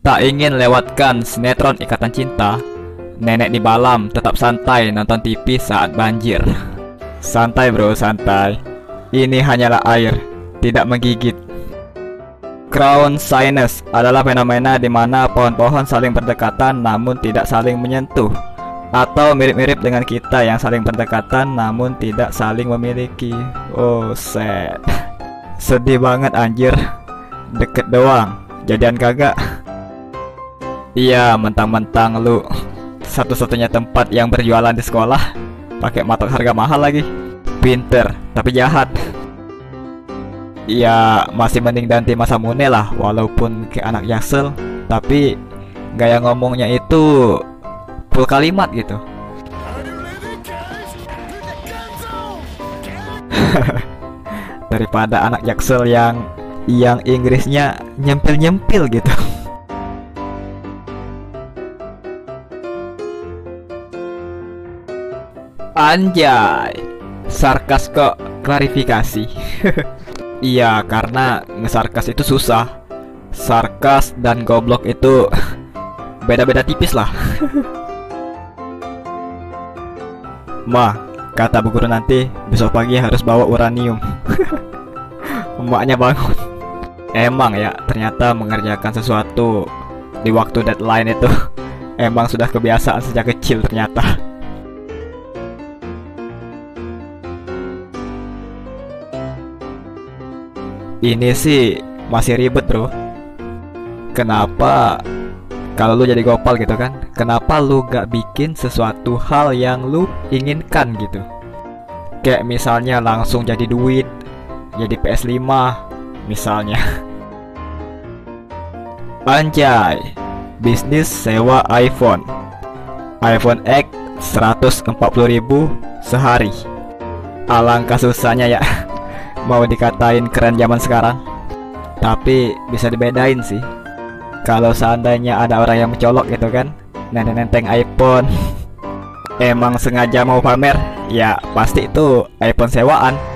Tak ingin lewatkan sinetron Ikatan Cinta, nenek di Balam tetap santai nonton TV saat banjir. Santai bro, santai. Ini hanyalah air, tidak menggigit. Crown sinus adalah fenomena di mana pohon-pohon saling berdekatan namun tidak saling menyentuh, atau mirip-mirip dengan kita yang saling berdekatan namun tidak saling memiliki. Oh sad. Sedih banget anjir. Deket doang, jadian kagak. Iya, mentang-mentang lu satu-satunya tempat yang berjualan di sekolah, pakai matok harga mahal lagi. Pinter, tapi jahat. Ya, masih mending Dante Masamune lah, walaupun ke anak Jaksel, tapi gaya ngomongnya itu full kalimat gitu. Daripada anak Jaksel yang Inggrisnya nyempil-nyempil gitu. Anjay, sarkas kok klarifikasi. Iya, karena ngesarkas itu susah. Sarkas dan goblok itu beda-beda tipis lah. Ma, kata bu guru nanti besok pagi harus bawa uranium. Emaknya bangun. Emang ya, ternyata mengerjakan sesuatu di waktu deadline itu emang sudah kebiasaan sejak kecil ternyata. Ini sih masih ribet bro. Kenapa kalau lu jadi gopal gitu kan, kenapa lu gak bikin sesuatu hal yang lu inginkan gitu? Kayak misalnya langsung jadi duit, jadi PS5 misalnya. Anjay, bisnis sewa iPhone X 140.000 sehari. Alangkah susahnya ya. Mau dikatain keren zaman sekarang, tapi bisa dibedain sih. Kalau seandainya ada orang yang mencolok gitu kan, nenteng iPhone, emang sengaja mau pamer, ya pasti itu iPhone sewaan.